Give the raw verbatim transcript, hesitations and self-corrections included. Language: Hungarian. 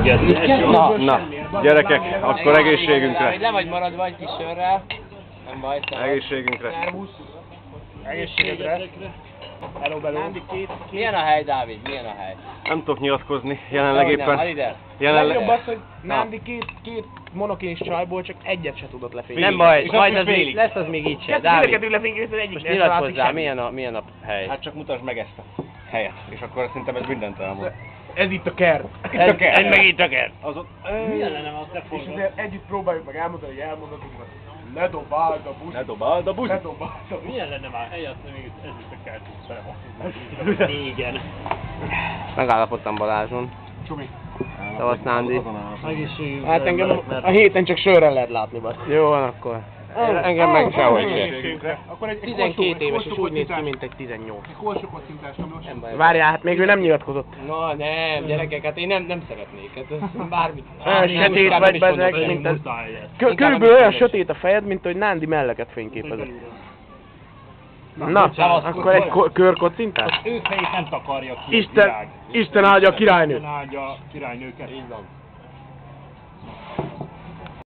Na, na, gyerekek, akkor egészségünkre. Le vagy maradva egy kis sörrel. Nem baj, egészségünkre. Egészségedre. Hello, beló. Milyen a hely, Dávid? Milyen a hely? Nem tudok nyilatkozni, jelenleg Dehogy nem, éppen. add ide. Jelenleg... Legjobb az, hogy Nándi két, két monokéns csajból csak egyet se tudott lefényezni. Nem baj, És majd azt az is még, félig. lesz az még így se. Kettő Dávid, kettő lefényezni, az egyik most nem látszik nyilatkozzál, semmi. milyen a, milyen a hely? Hát csak mutasd meg ezt a helyet, és akkor szerintem ez mindent elmond. Ez itt a kert. Ez, ez meg itt a kert. Az ott... Milyen lenne azt te És azért együtt próbáljuk meg elmondani, hogy elmondatunk, hogy ne dobáld a busz. Ne dobáld a busz! Ne dobáld a busz. Milyen lenne már eljátszani még ez is a kártyút igen. Megállapodtam Balázson. Csumi. Szevasz, Nándi. Egészségünkre. Hát engem a héten csak sörrel lehet látni, basz. Jó van akkor. Engem meg sehogy se. Egészségünkre. Akkor egy tizenkét éves és úgy néz ki, mint egy tizennyolc. Egy korsókocintás, Milos. Nem baj. Várjál, hát még ő nem nyilatkozott. No, nem, gyerekek, hát én nem, nem szeretnék. Hát ez bármit. Olyan sötét vagy, bazeg, mint ez. Kö- Körülbelül olyan sötét a fejed, mint hogy Nándi melleket fényképezett. Na, akkor egy ko- körkocintás? Ő fejét nem takarja ki. Isten, Isten áldja a királynőt. Isten áldja a királynőket. Így van.